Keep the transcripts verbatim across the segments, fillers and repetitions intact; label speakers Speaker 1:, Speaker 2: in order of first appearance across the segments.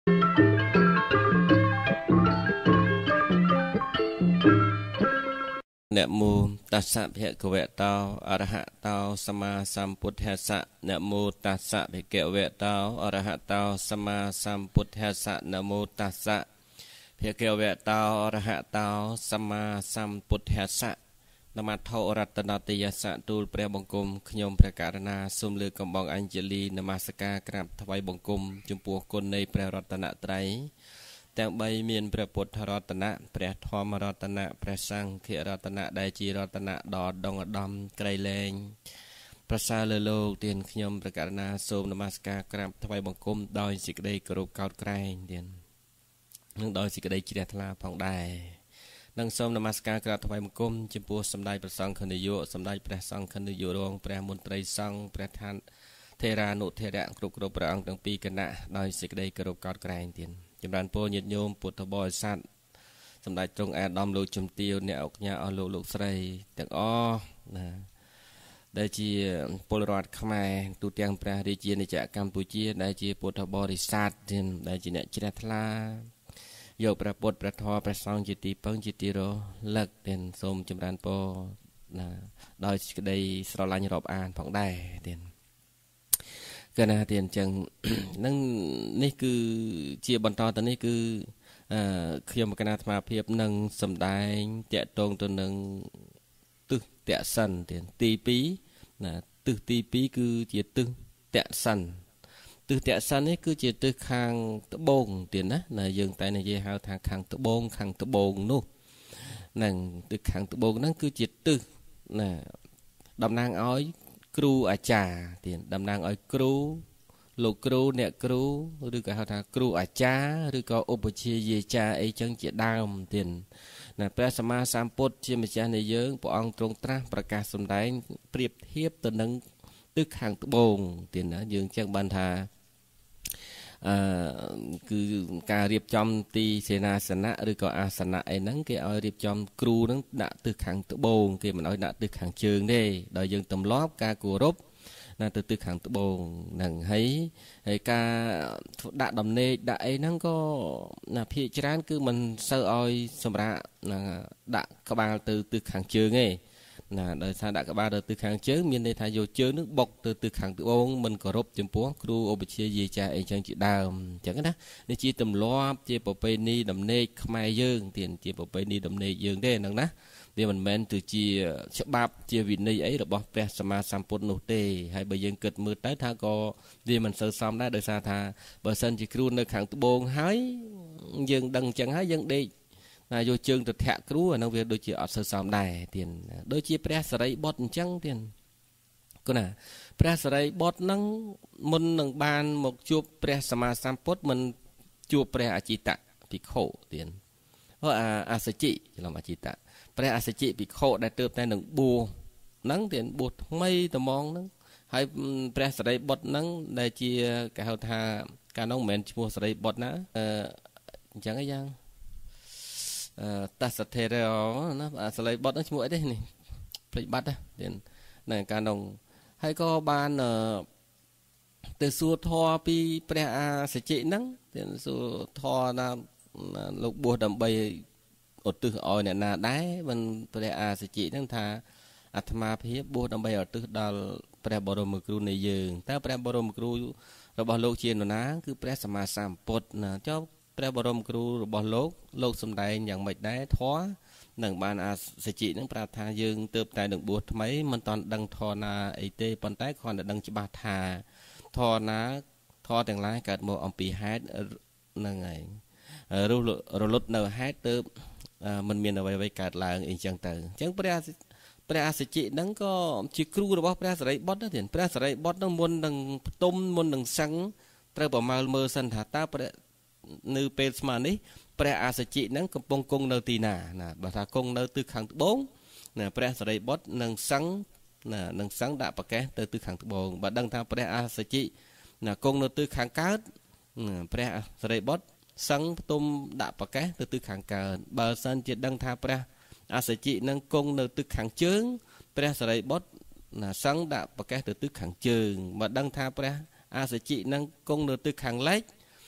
Speaker 1: Nè mô tát sạ bhe kệ vẹ tao a ra hạ tao sama sampuddhassa nè mô tát sạ bhe kệ vẹ tao a ra hạ tao sama sampuddhassa nè mô tát sạ bhe kệ vẹ tao a ra hạ tao sama sampuddhassa Nam mô Thọ Rattanataya Sa Tul Pre Bong Kum Khnyom Pre Karana Sum Lưកំបងអញ្ជលីនមស្ការក្រាបថ្វាយបង្គំចំពោះគុណនៃព្រះរតនត្រ័យទាំងបីមានព្រះពុទ្ធរតនៈព្រះធម្មរតនៈព្រះសង្ឃរតនៈដែលជារតនៈដ៏ដងឧត្តមក្រៃលែងប្រសើរលើលោកទានខ្ញុំព្រះករណាសូមនមស្ការក្រាបថ្វាយបង្គំដោយសេចក្តីគោរពកោតក្រែងទាននិងដោយសេចក្តីជ្រះថ្លាផងដែរនឹងសូមនមស្ការក្រាបថ្វាយបង្គំចំពោះសម្ដេចព្រះសង្ឃនាយកសម្ដេចព្រះសង្ឃនាយករងព្រះមន្ត្រីសង្ឃព្រះឋានថេរានុថេរៈគ្រប់គ្រប់ព្រះអង្គទាំងពីរគណៈដោយសេចក្តីគោរពកោតក្រែងទានចម្រើនពរញាតិញោមពុទ្ធបរិស័ទសម្ដេចទ្រង់អាដាមលោកជំទាវអ្នកអង្គញាអស់លោកលោកស្រីទាំងអស់ណាដែលជាពលរដ្ឋខ្មែរទូទាំងព្រះរាជាណាចក្រកម្ពុជាដែលជាពុទ្ធបរិស័ទដែលជាអ្នកជ្រះថ្លាយកព្រះពុទ្ធព្រះធម៌ព្រះសង្ឃជាទីពឹងជាទីរលឹកទាំងសូមចម្រើនពរណាដោយសេចក្តីស្រឡាញ់រាប់អានផងដែរទាំងកណាទៀតអញ្ចឹងនឹងនេះគឺជាបន្តទៅនេះគឺអឺខ្ញុំកណាអាត្មាភាពនឹងសម្ដែងតាក់ទងទៅនឹងទិសតសិនទៀតទីពីរណាទិសទីពីរគឺជាទិសតសិនទិសតសិននេះគឺជាទិសខាងត្បូងទៀតណាណាយើងតែនិយាយហៅថាខាងត្បូងខាងត្បូងនោះនឹងទិសខាងត្បូងហ្នឹងគឺជាទិសណាតំណាងឲ្យគ្រូអាចារ្យទៀតតំណាងឲ្យគ្រូលោកគ្រូអ្នកគ្រូឬក៏ហៅថាគ្រូអាចារ្យឬក៏ឧបជាយាចារ្យអីចឹងជាដើមទៀតណាព្រះសម្មាសម្ពុទ្ធជាម្ចាស់នៃយើងព្រះអង្គទ្រង់ត្រាស់ប្រកាសសម្ដែងប្រៀបធៀបទៅនឹងទិសខាងត្បូងទៀតណាយើងចឹងបានថាអឺគឺការរៀបចំទីសេនាសនៈឬក៏អាសនៈអីហ្នឹងគេឲ្យរៀបចំគ្រូហ្នឹងដាក់ទិសខាងត្បូងគេមិនឲ្យដាក់ទិសខាងជើងទេដោយយើងទម្លាប់ការគោរពណាទៅទិសខាងត្បូងហ្នឹងហើយហើយការដាក់ដំណេកដាក់អីហ្នឹងក៏ណាភាគច្រើនគឺមិនសូវឲ្យសម្រាប់ដាក់ក្បាលទៅទិសខាងជើងទេណាដោយសារដាក់ក្បាលទៅទិសខាងជើងមានន័យថាយកជើងនឹងបុកទៅទិសខាងត្បូងមិនគោរពចំពោះគ្រូឧបជាយាចារ្យអីចឹងជាដើមអញ្ចឹងណានេះជាទម្លាប់ជាប្រពៃណីដំណេកខ្មែរយើងទៀតជាប្រពៃណីដំណេកយើងទេហ្នឹងណាវាមិនមែនទៅជាច្បាប់ជាវិន័យអីរបស់ព្រះសម្មាសម្ពុទ្ធនោះទេហើយបើយើងគិតមើលទៅថាក៏វាមិនសូវសមដែរដោយសារថាបើសិនជាគ្រូនៅខាងត្បូងហើយយើងដឹងអញ្ចឹងហើយយើងដេកណាយកជើងទៅធាក់គ្រូអានោះវាដូចជាអត់សូវសមដែរទៀតដូចជាព្រះសរិបុត្រអញ្ចឹងទៀតគណាព្រះសរិបុត្រហ្នឹងមុននឹងបានមកជួបព្រះសម្មាសម្ពុទ្ធមិនជួបព្រះអចិតភិក្ខុទៀតហ៎អាអសជិច្រឡំអចិតព្រះអសជិភិក្ខុដែលទើបតែនឹងបួសហ្នឹងទៀតបួសថ្មីត្មងហ្នឹងហើយព្រះសរិបុត្រហ្នឹងដែលជាគេហៅថាកាលនោះមិនមែនឈ្មោះសរិបុត្រណាអឺអញ្ចឹងឯយ៉ាងតសធេរោណាសរិបុត្រហ្នឹងឈ្មោះអីទេនេះភ្លេចបាត់ទេនៅកាលនោះហើយក៏បានទៅសួរធម៌ពីព្រះអាសជិហ្នឹងទៀតសួរធម៌ណាលោកបួសដើម្បីឧទ្ទិសឲ្យអ្នកណាដែរមិនព្រះអាសជិហ្នឹងថាអាត្មាភាពបួសដើម្បីឧទ្ទិសដល់ព្រះបរមគ្រូនៃយើងតើព្រះបរមគ្រូរបស់លោកជានរណាគឺព្រះសម្មាសម្ពុទ្ធណាចុះព្រះបរមគ្រូរបស់លោកលោកសំដែងយ៉ាងម៉េចដែរធម៌នឹងបានអាសជិនឹងប្រាប់ថាយើងទើបតែនឹងបួសថ្មីមិនតាន់ដឹងធម៌ណាអីទេប៉ុន្តែគ្រាន់តែដឹងច្បាស់ថាធម៌ណាធម៌ទាំងឡាយកើតមកអំពីហេតុហ្នឹងហើយរលត់នៅហេតុទើបมันមានអ្វីអ្វីកើតឡើងអីចឹងទៅអញ្ចឹងព្រះព្រះអសជិហ្នឹងក៏ជាគ្រូរបស់ព្រះសរិបុត្រដែរព្រះសរិបុត្រហ្នឹងមុននឹងផ្ទុំមុននឹងសឹងត្រូវប្រមាលមើលសិនថាតើព្រះនៅពេលស្មើនេះព្រះអសជិហ្នឹងកំពុងគង់នៅទីណាណាបើថាគង់នៅទិសខាងត្បូងណាព្រះសរិបុត្រនឹងសឹងណានឹងសឹងដាក់ប្រកេះទៅទិសខាងត្បូងបើដឹងថាព្រះអសជិណាគង់នៅទិសខាងកើតព្រះសរិបុត្រសឹងផ្ទុំដាក់ប្រកេះទៅទិសខាងកើតបើសិនជាដឹងថាព្រះអសជិនឹងគង់នៅទិសខាងជើងព្រះសរិបុត្រណាសឹងដាក់ប្រកេះទៅទិសខាងជើងបើដឹងថាព្រះអសជិនឹងគង់នៅទិសខាងលិច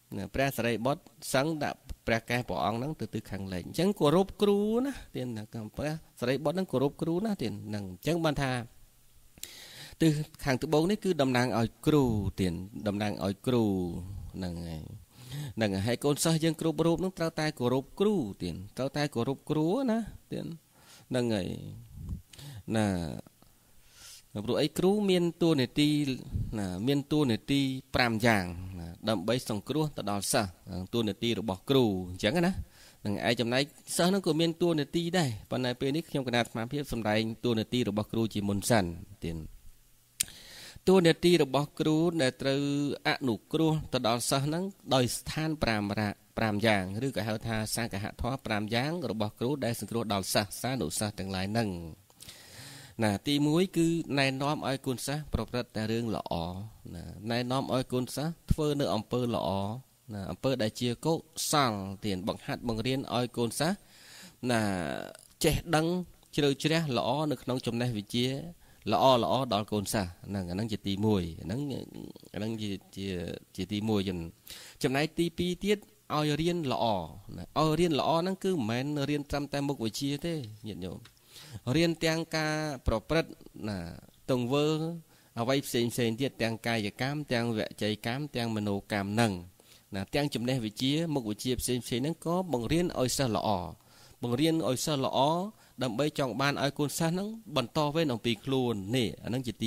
Speaker 1: ព្រះសរិបុត្រសឹងដាក់ព្រះកេសព្រះអង្គហ្នឹងទៅទិសខាងលិចអញ្ចឹងគោរពគ្រូណាទៀតព្រះសរិបុត្រហ្នឹងគោរពគ្រូណាទៀតហ្នឹងអញ្ចឹងបានថាទិសខាងត្បូងនេះគឺតំណាងឲ្យគ្រូទៀតតំណាងឲ្យគ្រូហ្នឹងហើយហ្នឹងហើយកូនសិស្សយើងគ្រប់រូបហ្នឹងត្រូវតែគោរពគ្រូទៀតត្រូវតែគោរពគ្រូណាទៀតហ្នឹងហើយណាព្រោះអីគ្រូមានតួនាទីណាមានតួនាទី5យ៉ាងណាដើម្បីសង្គ្រោះទៅដល់សិស្សតួនាទីរបស់គ្រូអញ្ចឹងណានឹងឯចំណែកសិស្សហ្នឹងក៏មានតួនាទីដែរប៉ុន្តែពេលនេះខ្ញុំគណៈអាត្មាភាពសម្ដែងតួនាទីរបស់គ្រូជាមុនសិនទៀតតួនាទីរបស់គ្រូដែលត្រូវអនុគ្រោះទៅដល់សិស្សហ្នឹងដោយស្ថាន5រៈ5យ៉ាងឬក៏ហៅថាសង្កហធម៌5យ៉ាងរបស់គ្រូដែលសង្គ្រោះដល់សិស្សសានុសិស្សទាំងឡាយហ្នឹងណាទី1គឺណែនាំឲ្យកូនសិស្សប្រព្រឹត្តតែរឿងល្អណាណែនាំឲ្យកូនសិស្សធ្វើនៅអំពើល្អណាអំពើដែលជាកុសលទៀតបង្ហាត់បង្រៀនឲ្យកូនសិស្សណាចេះដឹងជ្រៅជ្រះល្អនៅក្នុងចំណេះវិជ្ជាល្អល្អដល់កូនសិស្សហ្នឹងអាហ្នឹងជាទី1អាហ្នឹងអាហ្នឹងជាជាជាទី1ចំណចំណែកទី2ទៀតឲ្យរៀនល្អណាឲ្យរៀនល្អហ្នឹងគឺមិនមែនរៀនត្រឹមតែមុខវិជ្ជាទេញាតិញោមរៀនទាំងការប្រព្រឹត្តណាទង្វើអ្វីផ្សេងផ្សេងទៀតទាំងកាយកម្មទាំងវចីកម្មទាំងមនោកម្មហ្នឹងណាទាំងចំណេះវិជ្ជាមុខវិជ្ជាផ្សេងផ្សេងហ្នឹងក៏បង្រៀនឲ្យសិស្សល្អបង្រៀនឲ្យសិស្សល្អដើម្បីចង់បានឲ្យកូនសិស្សហ្នឹងបន្តវេនអំពីខ្លួននេះអាហ្នឹងជាទី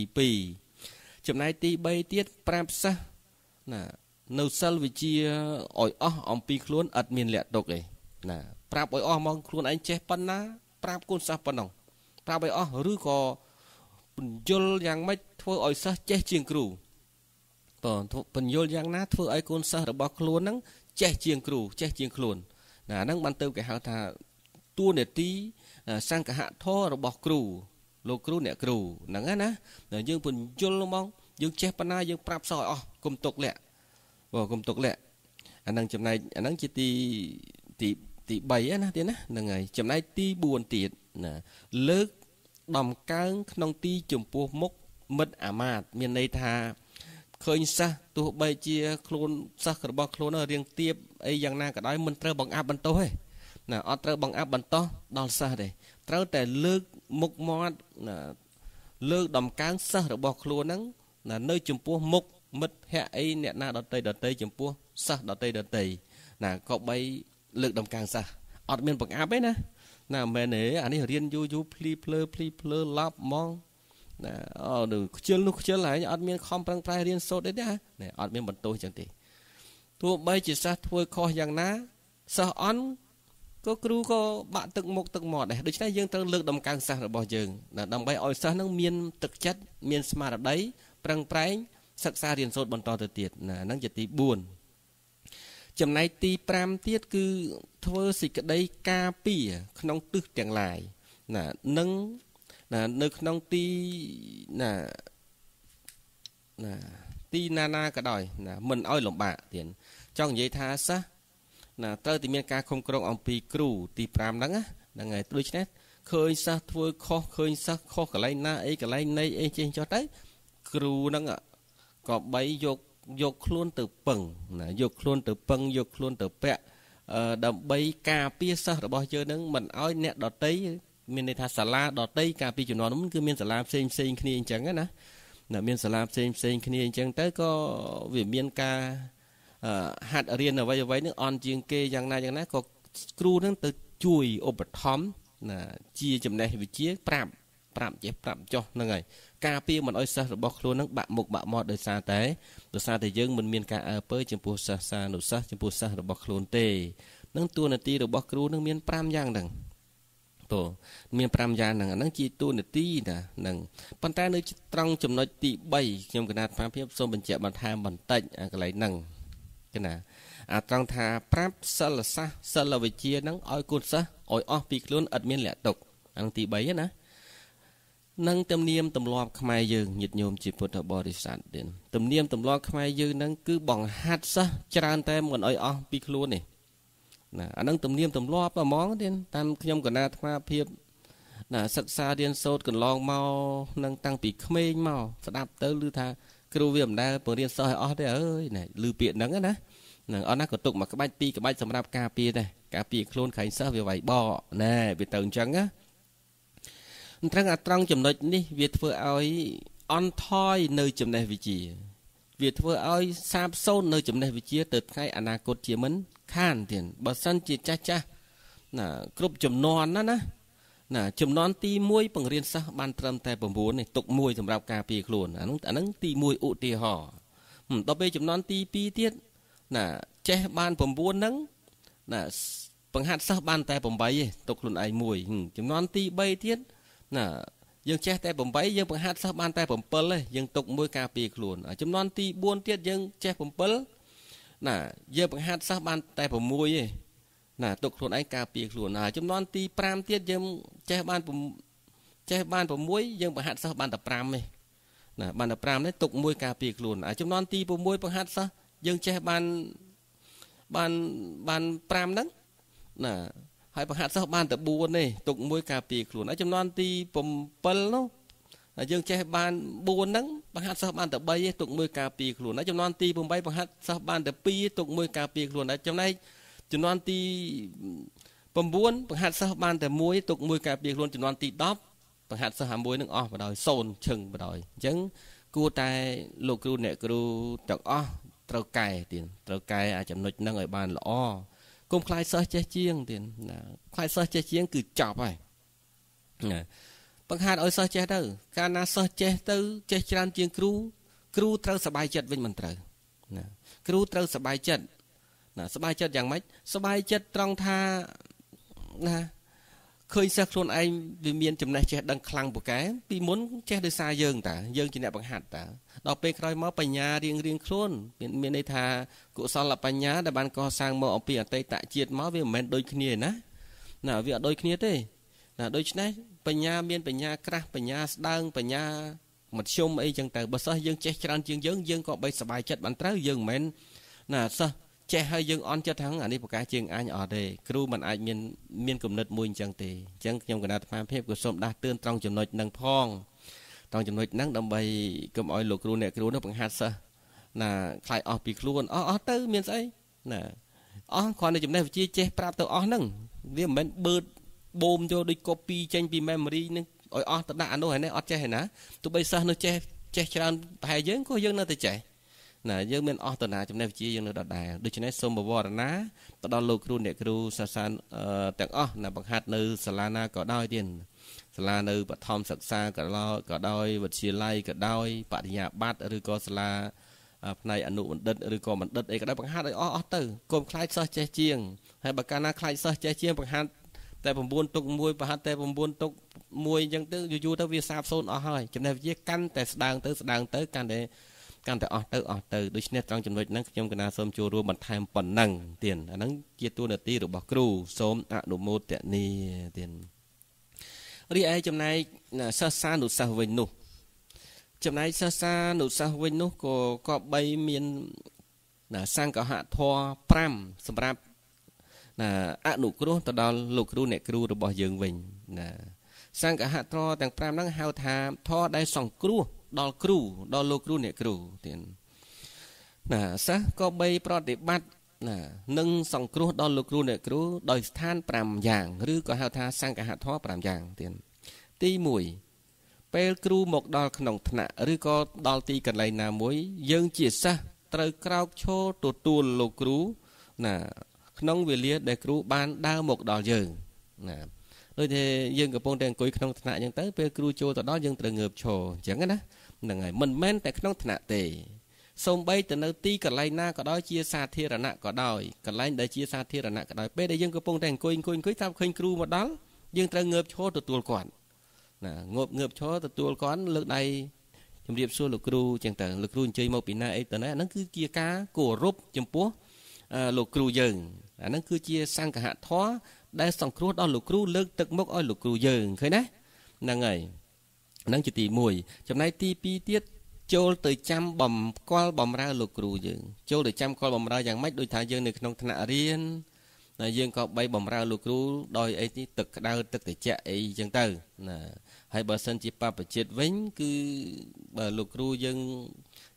Speaker 1: 2ចំណែកទី3ទៀតប្រាប់សិស្សណានៅសិលវិជ្ជាឲ្យអស់អំពីខ្លួនអត់មានលក្ខទុកទេណាប្រាប់ឲ្យអស់មកខ្លួនឯងចេះប៉ុណ្ណាប្រាប់កូនសិស្សប៉ុណ្ណឹងប្រាប់ឲ្យអស់ឬក៏បញ្យលយ៉ាងម៉េចធ្វើឲ្យសិស្សចេះជាងគ្រូបើបញ្យលយ៉ាងណាធ្វើឲ្យកូនសិស្សរបស់ខ្លួនហ្នឹងចេះជាងគ្រូចេះជាងខ្លួនណាហ្នឹងបានទៅគេហៅថាតួនាទីសង្កហធម៌របស់គ្រូលោកគ្រូអ្នកគ្រូហ្នឹងណាយើងបញ្យលមកយើងចេះប៉ុណ្ណាយើងប្រាប់សោះឲ្យអស់គុំទុកលាក់បើគុំទុកលាក់អាហ្នឹងចំណែកអាហ្នឹងជាទីទីទី3ណាទៀតណាហ្នឹងហើយចំណែកទី4ទៀតណាលើកដំកើងក្នុងទីចំពោះមុខមិត្តអាមាត្យមានន័យថាឃើញសិស្សទោះបីជាខ្លួនសិស្សរបស់ខ្លួនរៀងទៀបអីយ៉ាងណាក៏ដោយមិនត្រូវបង្អាប់បន្ទោសទេណាអត់ត្រូវបង្អាប់បន្ទោសដល់សិស្សទេត្រូវតែលើកមុខមាត់ណាលើកដំកើងសិស្សរបស់ខ្លួនហ្នឹងណានៅចំពោះមុខមិត្តភ័ក្តិអីអ្នកណាដតីដតីចំពោះសិស្សដតីដតីណាក៏បីលើកដំកើងសិស្សអត់មានបង្អាប់ទេណាណាមិនមែនទេអានេះរៀនយូរយូរភ្លីភ្លើភ្លីភ្លើឡប់ហ្មងណាអូខ្ជិលនោះខ្ជិលហើយអត់មានខំប្រឹងប្រែងរៀនសូត្រទេណាអត់មានបន្ទោសចឹងទេទោះបីជាសិស្សធ្វើខុសយ៉ាងណាសិស្សអន់ក៏គ្រូក៏បាក់ទឹកមុខទឹកមាត់ដែរដូច្នេះយើងត្រូវលើកដំកើងសិស្សរបស់យើងណាដើម្បីឲ្យសិស្សនឹងមានទឹកចិត្តមានស្មារតីប្រឹងប្រែងសិក្សារៀនសូត្របន្តទៅទៀតណាហ្នឹងជាទី4ចំណែកទី5ទៀតគឺធ្វើសេចក្តីការពារក្នុងទិសទាំងឡាយណានឹងណានៅក្នុងទីណាណាទីណាណាក៏ដោយណាមិនឲ្យលំបាកទៀតចង់និយាយថាសិស្សណាត្រូវតែមានការខំក្រងអំពីគ្រូទី5ហ្នឹងហ្នឹងហើយដូច្នេះឃើញសិស្សធ្វើខុសឃើញសិស្សខុសកន្លែងណាអីកន្លែងណីអីចេះចុះទៅគ្រូហ្នឹងក៏បីយកយកខ្លួនទៅពឹងណាយកខ្លួនទៅពឹងយកខ្លួនទៅពាក់ដើម្បីការពារសិស្សរបស់យើងនឹងមិនឲ្យអ្នកដតីមានន័យថាសាលាដតីការពារជំនាន់នោះគឺមានសាលាផ្សេងផ្សេងគ្នាអញ្ចឹងណាណាមានសាលាផ្សេងផ្សេងគ្នាអញ្ចឹងទៅក៏វាមានការហាត់រៀនអ្វីអ្វីនឹងអន់ជាងគេយ៉ាងណាយ៉ាងណាក៏គ្រូនឹងទៅជួយឧបត្ថម្ភណាជាចំណេះវិជ្ជាប្រាប់ប្រាប់ចេះប្រាប់ចុះហ្នឹងហើយការពារមិនឲ្យសិស្សរបស់ខ្លួននឹងបាក់មុខបាក់មាត់ដោយសារតែដោយសារតែយើងមិនមានការអើពើចំពោះសិស្សសានុសិស្សចំពោះសិស្សរបស់ខ្លួនទេនឹងតួនាទីរបស់គ្រូនឹងមាន5យ៉ាងហ្នឹងតើមាន5យ៉ាងហ្នឹងអាហ្នឹងជាតួនាទីណាហ្នឹងប៉ុន្តែនៅត្រង់ចំណុចទី3ខ្ញុំគណៈអាភិបសូមបញ្ជាក់បន្ថែមបន្តិចកន្លែងហ្នឹងគេណាអាត្រង់ថាប្រាប់សិលសាស្ត្រសិលវិជ្ជាហ្នឹងឲ្យកូនសិស្សឲ្យអស់ពីខ្លួនឥតមានលក្ខទុកអាហ្នឹងទី3ណានឹងទំនៀមទម្លាប់ខ្មែរយើងញាតិញោមជាពុទ្ធបរិស័ទទៀតទំនៀមទម្លាប់ខ្មែរយើងហ្នឹងគឺបង្ហាត់សិស្សច្រើនតែមិនឲ្យអស់ពីខ្លួននេះណាអាហ្នឹងទំនៀមទម្លាប់ហ្មងទៀតតាមខ្ញុំកណាអាត្មាភាពណាសិក្សារៀនសូត្រកន្លងមកនឹងតាំងពីក្មេងមកស្ដាប់ទៅឮថាគ្រូវាមិនដែលបង្រៀនសិស្សឲ្យអស់ទេអើយណាឮពាក្យហ្នឹងណា nàng ở nát của tục mà các bách pi các bách sầm rạp cà pi này cà pi khôn khánh sơ về vậy bò nè về tường trắng á trắng à trăng chấm nói đi việt vừa ấy on thoi nơi chấm này vị trí việt vừa ấy sáp sâu nơi chấm này vị trí từ cái anh à cột chia mấn khan tiền bờ sân chỉ cha cha nè cướp chấm non đó nè nè chấm non ti muôi bằng riêng sa ban trâm tay bằng bún này tục muôi sầm rạp cà pi khôn anh anh anh ti muôi ụ ti họต่อไปจำนวนตีปีเทียนน่ะเจ้าบ้านผมบ้วนนั้นน่ะปังหัดซะบ้านแต่ผมใบตกหล่นไอมวยจำนวนตีใบเทียนน่ะยังเจ้าแต่ผมใบยังปังหัดซะบ้านแต่ผมเปิลเลยยังตกมวยกาปีขลุ่นจำนวนตีบ้วนเทียนยังเจ้าผมเปิลน่ะยังปังหัดซะบ้านแต่ผมมวยน่ะตกหล่นไอกาปีขลุ่นน่ะจำนวนตีปรามเทียนยังเจ้าบ้านผมเจ้าบ้านผมมวยยังปังหัดซะบ้านแต่ปรามเลยน่ะบ้านแต่ปรามนี่ตกมวยกาปีขลุ่นจำนวนตีผมมวยปังหัดซะยังเจ้าบ้านบ้านบ้านปรามนั้นน่ะให้ประหัตซะบ้านแต่บัวนี่ตกมวยกาปีขลุ่นไอ้จำนวนตีผมเปิลเนาะยังเจ้าบ้านบัวนั้นประหัตซะบ้านแต่ใบตกมวยกาปีขลุ่นไอ้จำนวนตีผมใบประหัตซะบ้านแต่ปีตกมวยกาปีขลุ่นไอ้จำนวนจำนวนตีผมบัวประหัตซะบ้านแต่มวยตกมวยกาปีขลุ่นจำนวนตีดอบประหัตซะหามวยนึงอ๋อมาดอยโซนชึงมาดอยจังกูตายลูกครูเนี่ยครูจากอ๋อเต้าไก่tiềnเต้าไก่อาจจะหนุนนั่งไอ้บ้านละอ้อกุมคลายเสื้อเจ๊เจียงtiềnคลายเสื้อเจ๊เจียงคือจับไปบางหาดเอาเสื้อเจ๊เต้าการน่าเสื้อเจ๊เต้าเจ๊จานเจียงครูครูเต้าสบายจัดเป็นมันเต้าครูเต้าสบายจัดสบายจัดอย่างไรสบายจัดตรงท่านะเคยสักคนไอ้วิเมียนจำนายเจ๊ดังคลังปกแกปีมุนเจ๊โดยสายเยิงแต่เยิงจีเนบางหัดแต่ดอกเปย์คอยมอปัญญาเรียงเรียงโคลนเป็นเมียนในทากุศลปัญญาแต่บ้านก่อสร้างมอเอาเปลี่ยนไตตะเจียดมอวิเมนโดยขี้เนี่ยนะน่ะวิโดยขี้เนี่ยเต้น่ะโดยนั้นปัญญาเมียนปัญญากระปัญญาดังปัญญาหมดชมไอ้จังแต่บษเยิงเจ๊จานเจียงเยิงเยิงก็ใบสบายจัดบันเต้าเยิงเมนน่ะซะเจ้าให้ยังอ่อนจะทั้งอันนี้ประกาศเชียงอันอ่อนเดครูมันอาจมีมีกำเนิดมวยจังตีจังยังกระดาษมาเพียบกุศลดาเตือนตรงจำนวนนังพองตรงจำนวนนังดำใบกำอ้อยลูกครูเนี่ยครูนักบังหัดซะน่ะใครออกปีครูนอ๋ออ๋อเต้มีนไซน่ะอ๋อคนในจำนวนวิจิเจ้ปราบตัวอ๋อนั่งเรียกมันเบิดบูมโจโดย copy เจนปีเมมโมรีนึงอ๋ออ๋อตัดด่าโน้เห็นไหมอ๋อเจ้เห็นนะตัวใบซะนึกเจ้เจ้ชราไปเยอะก็เยอะน่าจะเจ้น่ะยังเป็นออตนาจำได้จียังนึกได้โดยเฉพาะสมบูรณ์นะตอนลูกครูเนี่ยครูศาสนาแต่อ๋อน่ะบางฮัดในศาลานาก็ได้เดียนศาลาในปฐมศึกษาก็ได้ก็ได้วิทยาลัยก็ได้ปริญญาบัตรหรือก็ศาลาในอนุบัณฑิตหรือก็บัณฑิตเองก็ได้บางฮัดอ๋ออ๋อเตอร์กลมคล้ายเสื้อเจ๊เจียงให้บางการน่าคล้ายเสื้อเจ๊เจียงบางฮัดแต่ผมบุญตกมวยบางฮัดแต่ผมบุญตกมวยยังตื้ออยู่ๆตั้งวิสาบโซนอ๋อให้จำได้ยี่กันแต่แสดงตื้อแสดงตื้อกันเดการแต่ออกเตอออกเตอโดยเฉพาะตรงจำนวนนั้นยังกนาสมจูรูบันทายปนนังเตียนอันนั้นเกี่ยตัวเนตีหรือบอกครูสมอนุโมทนีเตียนรีไอจำนายซาซาหนุสาวินุจำนายซาซาหนุสาวินุก็ก็ใบเมียนสร้างกหะทอพรำสำหรับอนุครูตอนลูกครูเนี่ยครูหรือบอกยืงวิญสร้างกหะทอแต่งพรำนั้นเฮาทาทอได้สองครูดอลครูดอลลูกครูเนี่ยครูเตียนน่ะซะก็ใบปฏิบัติน่ะหนึ่งสองครูดอลลูกครูเนี่ยครูโดยสถานปรำอย่างหรือก็หาทาสร้างกหะท้อปรำอย่างเตียนตีมวยเปลครูหมกดอลขนมถนะหรือก็ดอลตีกันไรนามวยยังจีซะตรึกคราวโชตัวตูนลูกครูน่ะขนมเวลียได้ครูบ้านดาวหมกดอลเยิงน่ะโดยที่ยังกับพงแดงกุยขนมถนะยังเต้เปลครูโจต่อดอยังตรึงเงือบโชอย่างนั้นนะนั่งไงมันแม่นแต่ขนมถนัดเตะสมใบแต่เนื้อตีกับไรหน้าก็ได้เชียร์ซาเทระนะก็ได้กับไรได้เชียร์ซาเทระนะก็ได้เป้ได้ยังกระโปรงแต่งกุยกุยกุยทำเคยครูมาดังยังตระเงือบโชตัวตัวก่อนน่ะงบเงือบโชตัวตัวก่อนเลือกใดจำเรียบสู้ลูกครูจังแต่ลูกครูเจยมาปีหน้าไอ้ตัวนั้นนั่นคือเกียร์กาโกรบจำปัวลูกครูยิงอันนั้นคือเชียร์สร้างกระหัตท้อได้ส่งครูเอาลูกครูเลิกตึกมกอ้อยลูกครูยิงเคยนะนั่งไงนั่งจุดตีมวยจำนายตีปีเตี้ยโจลตือจำบ่มก้อลบ่มราลูกครูยังโจลตือจำก้อลบ่มราอย่างไม่โดยทางยังในขนมถนัดเรียนนะยังก็ใบบ่มราลูกครูโดยไอ้ที่ตึกดาวตึกแต่เจ้าไอ้จังเตอนะให้เบอร์เซนจิปาประจิตวิ่งคือเบอร์ลูกครูยัง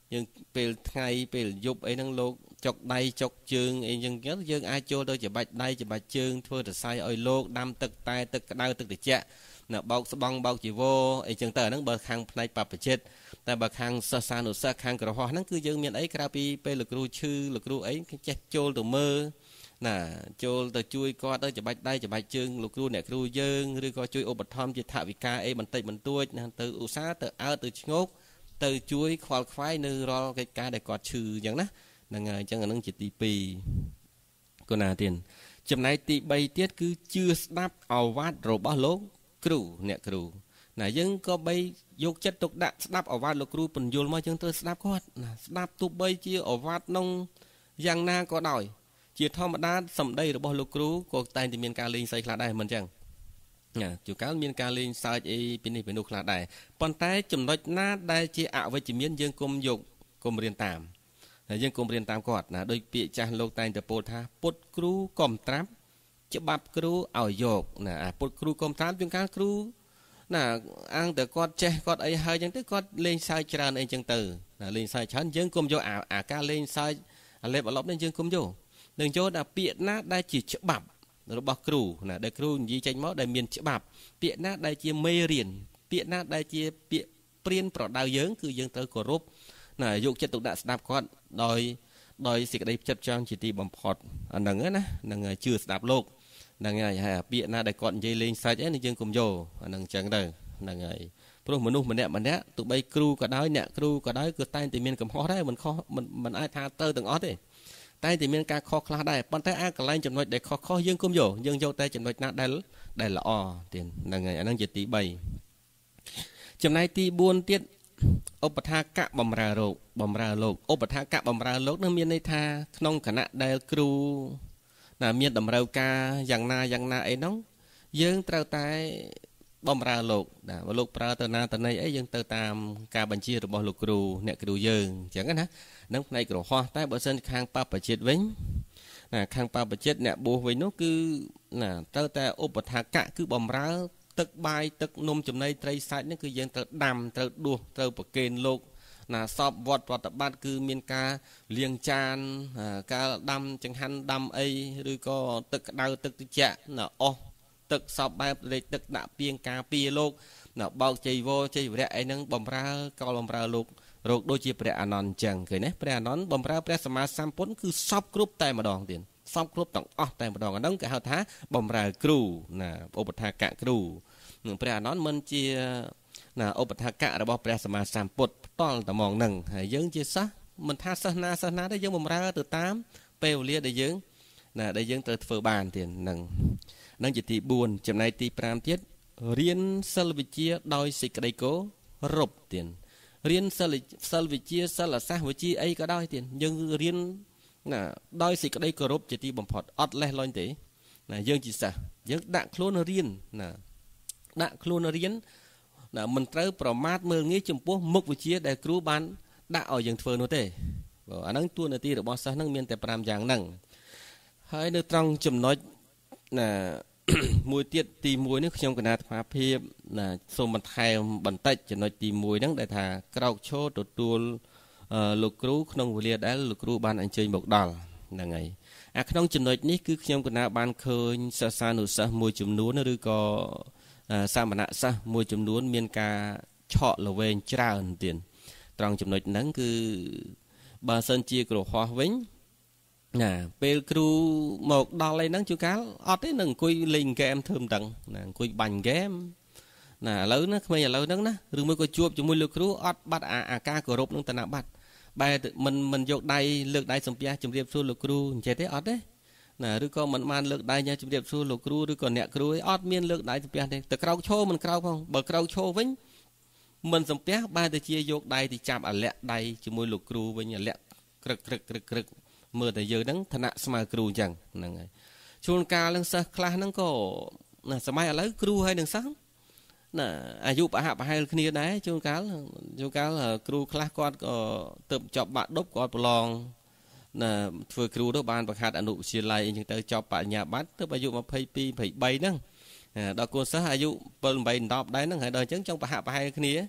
Speaker 1: យើងពេលថ្ងៃពេលយប់អីហ្នឹងលោកចុកដៃចុកជើងអីចឹងយើងអាចចូលទៅច្បាច់ដៃច្បាច់ជើងធ្វើសរសៃឲ្យលោកដាំទឹកតែទឹកក្តៅទឹកត្រជាក់ណាបោកស្បង់បោកជីវរអីចឹងទៅអាហ្នឹងបើខាងផ្នែកបព្វជិតតែបើខាងសិស្សានុសិស្សខាងក្រហោះហ្នឹងគឺយើងមានអីក្រៅពីពេលលោកគ្រូឈឺលោកគ្រូអីចេះចូលទៅមើលណាចូលទៅជួយគាត់ទៅច្បាច់ដៃច្បាច់ជើងលោកគ្រូអ្នកគ្រូយើងឬក៏ជួយឧបត្ថម្ភជាថវិកាអីបន្តិចបន្តួចណាទៅឧស្សាហ៍ទៅអើទៅឈ្ងោកទៅជួយខ្វល់ខ្វាយនៅរាល់កិច្ចការដែលគាត់ឈឺអញ្ចឹងណាហ្នឹងហើយអញ្ចឹងអានឹងជាទីពីរគណាទៀតចំណែកទីបីទៀតគឺជឿស្ដាប់ឱវាទរបស់លោកគ្រូអ្នកគ្រូណាយើងក៏បីយកចិត្តទុកដាក់ស្ដាប់ឱវាទលោកគ្រូពន្យល់មកយើងត្រូវស្ដាប់គាត់ណាស្ដាប់ទោះបីជាឱវាទក្នុងយ៉ាងណាក៏ដោយជាធម្មតាសម្ដីរបស់លោកគ្រូក៏តែងតែមានការលេងសើចខ្លះដែរមិនអញ្ចឹងណាជួនកាលមានការលេងសើចអីពីនេះពីនោះខ្លះដែរប៉ុន្តែចំណុចណាដែលជាអវិជ្ជមានយើងគុំយកគុំរៀនតាមហើយយើងគុំរៀនតាមគាត់ណាដោយពាក្យចាស់លោកតែងតែពោលថាពុតគ្រូកុំត្រាប់ច្បាប់គ្រូឲ្យយកណាអាពុតគ្រូកុំត្រាប់ជួនកាលគ្រូណាអាងតែគាត់ចេះគាត់អីហើយអញ្ចឹងទៅគាត់លេងសើចច្រើនអីអញ្ចឹងទៅណាលេងសើចច្រើនយើងគុំយកអាអាការលេងសើចអាលេបអាឡប់នេះយើងគុំយកនឹងយកតែពាក្យណាដែលជាច្បាប់របស់គ្រូណាដែលគ្រូនិយាយចេញមកដែលមានច្បាប់ពាក្យណាដែលជាមេរៀនពាក្យណាដែលជាពាក្យព្រានប្រដៅយើងគឺយើងត្រូវគោរពណាយកចិត្តទុកដាក់ស្ដាប់គាត់ដោយដោយសេចក្តីចិត្តចង់ជាទីបំផុតអាហ្នឹងណានឹងជឿស្ដាប់លោកហ្នឹងហើយហើយពាក្យណាដែលគាត់និយាយលេងសាច់អីយើងកុំយកអាហ្នឹងអញ្ចឹងទៅហ្នឹងហើយព្រោះមនុស្សម្នាក់ម្នាក់ទោះបីគ្រូក៏ដោយអ្នកគ្រូក៏ដោយគឺតែងតែមានកំហុសដែរមិនខុសមិនមិនអាចថាទៅទាំងអស់ទេតែតែមានការខុសខ្លះដែរប៉ុន្តែអាកន្លែងចំណុចដែលខុសខុសយើងគុំយកយើងយកតែចំណុចណាដែលដែលល្អទៀតហ្នឹងហើយអាហ្នឹងជាទីបីចំណែកទីបួនទៀតឧបថាកៈបំរើលោកបំរើលោកឧបថាកៈបំរើលោកនឹងមានន័យថាក្នុងគណៈដែលគ្រូណាមានតម្រូវការយ៉ាងណាយ៉ាងណាអីហ្នឹងយើងត្រូវតែបំរើលោកណាបើលោកប្រើទៅណាទៅណីអីយើងទៅតាមការបញ្ជារបស់លោកគ្រូអ្នកគ្រូយើងអញ្ចឹងណានឹងផ្នែកក្រហោះតែបើសិនខាងបព្វជិតវិញណាខាងបព្វជិតអ្នកបួសវិញនោះគឺណាត្រូវតែឧបថាកៈគឺបំរើទឹកបាយទឹកនំចំណីត្រីសាច់នេះគឺយើងត្រូវដាំត្រូវដួសត្រូវប្រគេនលោកណាសពវត្តប្រតិបត្តិគឺមានការលាងចានការដាំចង្ហាន់ដាំអីឬក៏ទឹកក្តៅទឹកត្រជាក់ណាអស់ទឹកសពបែបលេខទឹកដាក់ពីងការពារលោកណាបោកជ័យវរជ័យវរៈអីហ្នឹងបំរើកលបំរើលោករោគដូចជាព្រះអានន្ទអញ្ចឹងឃើញទេព្រះអានន្ទបំរើព្រះសម្មាសម្ពុទ្ធគឺសពគ្រប់តែម្ដងទៀតសពគ្រប់ទាំងអស់តែម្ដងអាហ្នឹងគេហៅថាបំរើគ្រូណាឧបថាកៈគ្រូព្រះអានន្ទមិនជាណាឧបថាកៈរបស់ព្រះសម្មាសម្ពុទ្ធផ្ទាល់តែហ្មងហ្នឹងហើយយើងជាសិស្សមិនថាសិស្សណាសិស្សណាទេយើងបំរើទៅតាមពេលវេលាដែលយើងណាដែលយើងត្រូវធ្វើបានទៀតហ្នឹងនឹងជាទីបួនចំណែកទីប្រាំទៀតរៀនសិលវិជ្ជាដោយសេចក្តីគោរពទៀតរៀនសិលសិលវិជ្ជាសិលសាស្ត្រវិជ្ជាអីក៏ដោយទៀតយើងរៀនណាដោយសេចក្តីគោរពជាទីបំផុតអត់លេះលន់ទេណាយើងជាសិស្សយើងដាក់ខ្លួនរៀនណាដាក់ខ្លួនរៀនណាមិនត្រូវប្រមាថមើលងាយចំពោះមុខវិជ្ជាដែលគ្រូបានដាក់ឲ្យយើងធ្វើនោះទេបើអាហ្នឹងតួនាទីរបស់សិស្សហ្នឹងមានតែប្រាំយ៉ាងហ្នឹងហើយនៅត្រង់ចំណុចណាមួយទៀតទីមួយនេះខ្ញុំគណៈអាភិបណាសូមបន្ថែមបន្តិចចំណុចទីមួយហ្នឹងដែលថាក្រោកឈរទទួលលោកគ្រូក្នុងវេលាដែលលោកគ្រូបានអញ្ជើញមកដល់ហ្នឹងហើយអាក្នុងចំណុចនេះគឺខ្ញុំគណៈបានឃើញសិស្សានុសិស្សមួយចំនួនឬក៏សាមណសិស្សមួយចំនួនមានការឆក់ល្វែងច្រើនទៀតត្រង់ចំណុចហ្នឹងគឺបើសិនជាក្រហោះវិញណាពេលគ្រូមកដល់អីហ្នឹងជួនកាលអត់ទេនឹងអង្គុយលេងហ្គេមធ្វើមិនដឹងណាអង្គុយបាញ់ហ្គេមណាឥឡូវណាក្មេងឥឡូវហ្នឹងណាឬមួយក៏ជួបជាមួយលោកគ្រូអត់បាត់អាការគោរពនឹងតនបត្តិបែរមិនមិនយកដៃលើកដៃសំពះជម្រាបសួរលោកគ្រូអញ្ចឹងទេអត់ទេណាឬក៏មិនបានលើកដៃញ៉ាជម្រាបសួរលោកគ្រូឬក៏អ្នកគ្រូអីអត់មានលើកដៃសំពះទេតែក្រោកឈរមិនក្រោកផងបើក្រោកឈរវិញមិនសំពះបែរទៅជាយកដៃទៅចាប់អាលាក់ដៃជាមួយលោកគ្រូវិញអាលាក់ក្រឹកក្រឹកក្រឹកក្រឹកមើលតែយើងហ្នឹងឋានៈស្មើគ្រូអញ្ចឹងហ្នឹងហើយជួនកាលនឹងសិស្សខ្លះហ្នឹងក៏ណាសម័យឥឡូវគ្រូហើយនឹងសិស្សណាអាយុប្រហាក់ប្រហែលគ្នាដែរជួនកាលជួនកាលគ្រូខ្លះគាត់ក៏ទៅចប់បាក់ដប់គាត់ប្រឡងណាធ្វើគ្រូទៅបានបង្ហាត់អនុវិទ្យាល័យអញ្ចឹងទៅចប់បញ្ញាបត្រទៅអាយុยี่สิบสอง ยี่สิบสามហ្នឹងដល់កូនសិស្សអាយុเจ็ด แปด 10ដែរហ្នឹងហើយដល់អញ្ចឹងចង់ប្រហាក់ប្រហែលគ្នា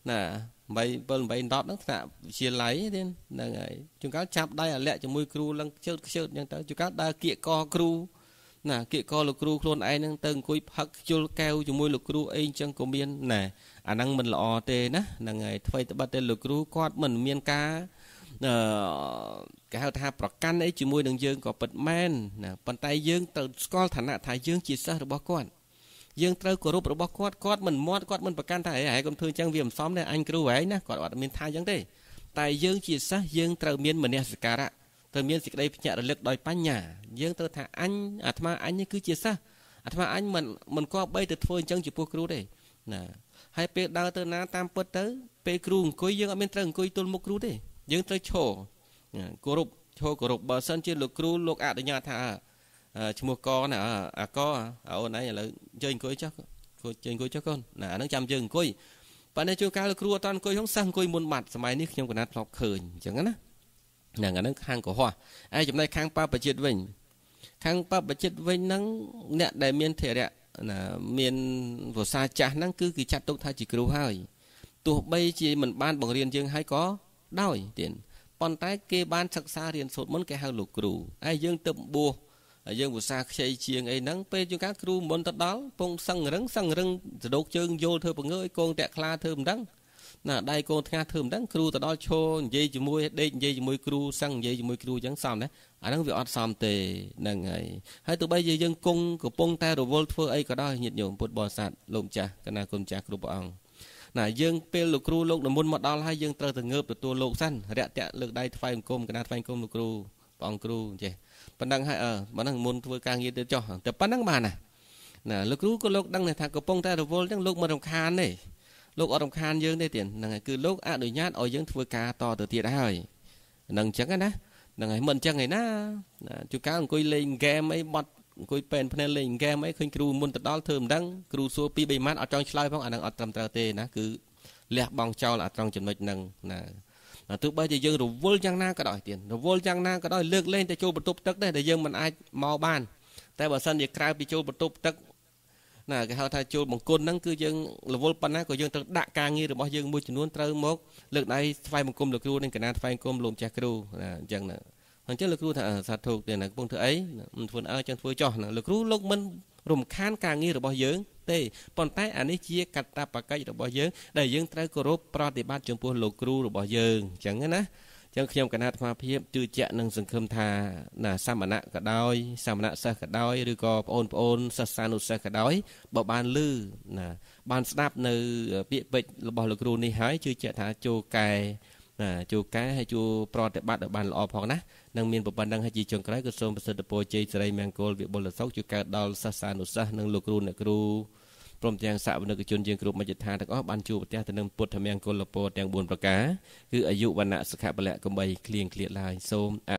Speaker 1: nè mấy bên mấy đọt nó thạ chia lấy nên là ngày chúng cá chắp đây là lẹ cho mui cừu lăng chớt chớt nhưng tới chúng cá đa kia co cừu nè kia co lục cừu luôn ai năng từng cùi phật chul keo cho mui lục cừu ấy chẳng có miên nè à năng mình lọ tê nè là ngày thay tập tên lục cừu quạt mình miên cá cái hào thà bọc căn ấy chỉ mui đường dương có bật men nè bàn tay dương từ con thằng nạ thái dương chỉ sao được bao con dương trâu của rúp bao quát quát mình mót quát mình bậc can thay hãy còn thương trang viêm xóm này anh kêu ấy nè còn gọi miền thái giống thế tại dương chỉ sao dương trâu miền mình nè cả ạ từ miền dịch đây nhận được lực đòi pan nhà dương trâu thà anh à thà anh cứ chia sao à thà anh mình mình có bay từ phơi chân chỉ po kêu đây nè hay pe đào từ ná tam pớt tới pe kêu coi dương ở miền trâu coi tôn một kêu đây dương trâu chổ của rúp chổ của rúp bờ sân trên lục kêu lục ạ để nhà thà chim mua co nè à co ở này là chơi coi chắc chơi coi chắc con nè nó chăm chơi coi bạn này chơi cá là cua toàn coi không sang coi muôn mặt sớm này trong cái nát lọc khởi chẳng á nè cái nó khang của hoa ai trong đây khang pa bạch chết vinh khang pa bạch chết vinh nắng nè đại miền thể đẹp là miền vừa xa chả nắng cứ cứ chặt tông thay chỉ kêu hai tụ bây chỉ mình ban bằng riêng chương hay có đôi tiền còn tay kê ban sắc xa riêng sốt món cái hàng lục cừu ai dương tập bùa dương vừa xa xây chiêng ấy nắng pe cho các cừu muốn tật đó phong săng răng săng răng đốt chân vô thưa bằng ngơi con tẹt kla thơm đắng nè đây con nga thơm đắng cừu tật đó cho dây chỉ môi đây dây chỉ môi cừu săng dây chỉ môi cừu trắng xòm đấy anh đang việc ọt xòm tề nè ngày hay từ bây giờ dương cung của phong ta đồ vô phơi ấy có đó nhiệt nhộn bột bò sạt lồng trà cái nào con trà cừu bò ong nè dương pe lục cừu lục là muốn một đo hay dương tơ từ ngợp từ tua lục xanh rẹt tẹt lực đây phai côm cái nào phai côm lục cừu bò cừu chứ bạn đang hay ở bạn đang muốn vừa càng nhiều choแต่bạn đang bàn à nè lúcรู้ก็lúc đang này thằng có phong ta đồ vô đang lúc mà đồng khan này lúc ở đồng khan dương đây tiền là cứ lúc à đổi nhát ở dương vừa cá to từ tiền đã rồi nâng chắc á nè nâng ngày mình chắc ngày na chú cá coi lên game ấy bật coi pen pen lên game ấy khơi cừu muốn từ đó thơm đắng cừu xua pi bay mát ở trong slide phong anh đang ở trầm trà tê nè cứ lẹt bong trâu là trong chuẩn bị nâng nè từ bây giờ dương rồi vô giang na có đòi tiền rồi vô giang na có đòi lược lên để cho bật tụp tức đấy để dương mình ai mau ban tại bờ sân việc cài bị cho bật tụp tức nè cái hao thay cho bằng côn nắng cứ dương là vô pan á của dương tự đạ càng nghi rồi bao dương mua chỉ nuốt trâu mốc lược này phai một côm lược ru nên cái nào phai côm lùm chạc ru nè chẳng nè hơn chứ lược ru thà sạt thuộc tiền là công thứ ấy mình phun ở chân phơi cho nè lược ru lúc mình rùm khán càng nghi rồi bao dương tê còn tay anh ấy chia cắt ta bạc cái rồi bao dương để dương trai cổ rốt pro thì ban trường phun lục ru rồi bao dương chẳng nghe nè chẳng khi ông cái nát hoa phiếp chưa chẹn nâng sừng khâm thà là sa mà nạ cả đôi sa mà nạ sa cả đôi rồi có ôn ôn sa sa nụ sa cả đôi bảo ban lư là ban snap nơi bị bệnh là bao lục ru này hái chưa chẹn thà chu cài là chu cái hay chu pro thì bắt ở ban lọ phong nè nâng miền bộ ban đăng hay chỉ trồng cái cái sôm sơ đồ chơi chơi mang côn việc bol là sáu chu cài đo sa sa nụ sa nâng lục ru nè ruพร้อมแจ้งสาวนึกชนยังกลุ่มมาจิตทานแต่ก็บรรจุประเทศแต่หนึ่งปุถุเมียงโกลโปแตงบุญประกาคืออายุวันณะสุขะบละกำใบเคลียงเคลียลายโสม